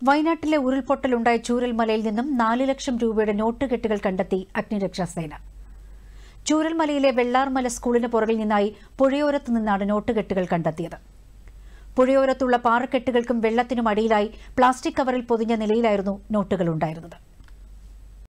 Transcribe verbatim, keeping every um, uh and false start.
വയനാട്ടിലെ ഉരുൾപൊട്ടലുണ്ടായ ചൂരൽമലയിൽ നിന്നും നാല് ലക്ഷം രൂപയുടെ നോട്ടുകെട്ടുകൾ കണ്ടെത്തി അഗ്നിരക്ഷാസേന. ചൂരൽമലയിലെ വെള്ളാർമല സ്കൂളിന് പുറകിൽ നിന്നായി പുഴയോരത്തു നിന്നാണ് നോട്ടുകെട്ടുകൾ കണ്ടെത്തിയത്. പുഴയോരത്തുള്ള പാറക്കെട്ടുകൾക്കും വെള്ളത്തിനും അടിയിലായി പ്ലാസ്റ്റിക് കവറിൽ പൊതിഞ്ഞ നിലയിലായിരുന്നു നോട്ടുകൾ ഉണ്ടായിരുന്നത്.